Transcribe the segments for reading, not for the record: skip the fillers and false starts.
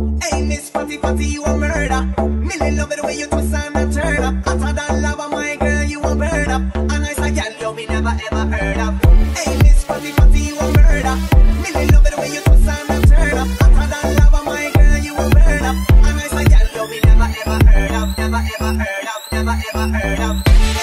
Hey, Miss Fatty Fatty, you a murder. Millie love it the way you twist and turn up. Hotter than lava, my girl, you a burn up. And I say, girl, you me never ever heard of. Hey, Miss Fatty Fatty, you a murder. Millie love it the way you twist and turn up. Hotter than lava, my girl, you a burn up. And I say, girl, you me never ever heard of. Never ever heard of. Never ever heard of.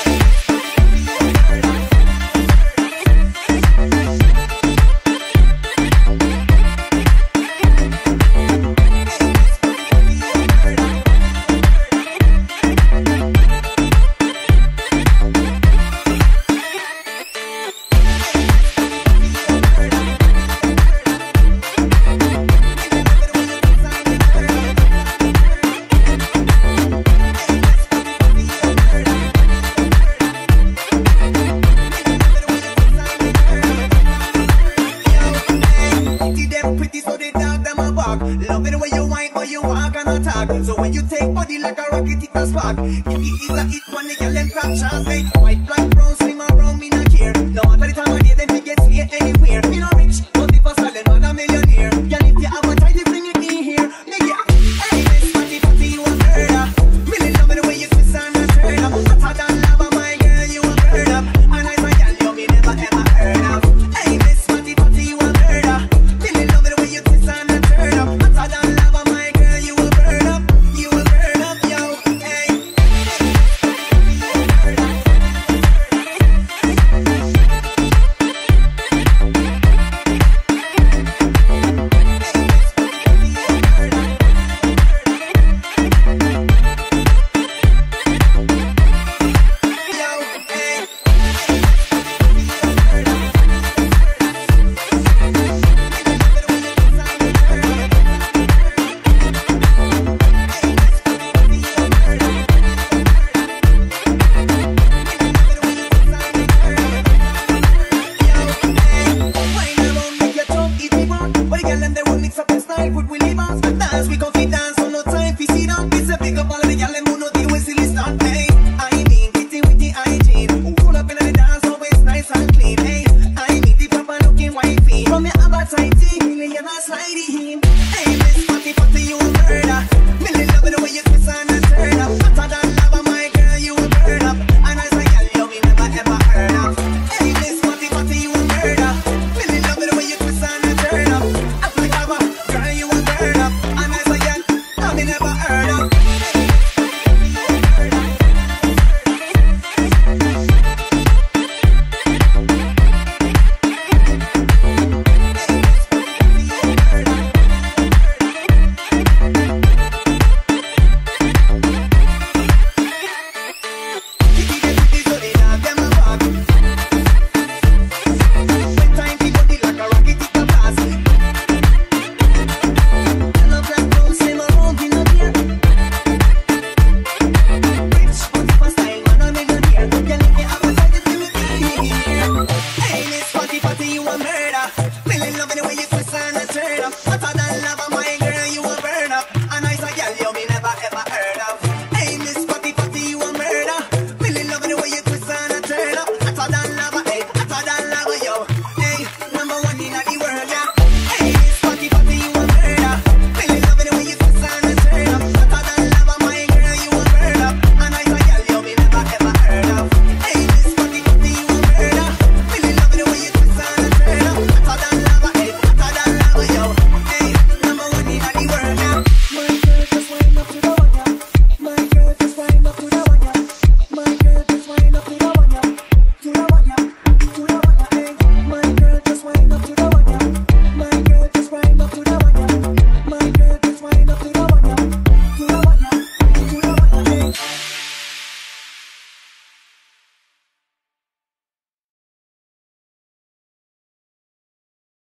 Love it the way you whine, but you walk and attack. So when you take body like a rocket, it a spark. If it is a hit, one the girl them fracture. Say white, black, brown, swim around, me not care. No matter the time of day, them we get slay anywhere. Me not rich, but if a silent man a millionaire. Girl, if you have a tidy, bring it in here. Nigga, hey, Miss Fatty Fatty, you a murder. Really love it the way you twist and turn up. Hotter than lava, my girl, you a burn up. And I say, girl, you me never ever heard of. Hey, Miss Fatty Fatty, you a murder. Really love it the way you twist and turn up. Hotter than lava, my girl, you a burn up. You a burn up, yo, hey. Put Willie Bounce, but dance we go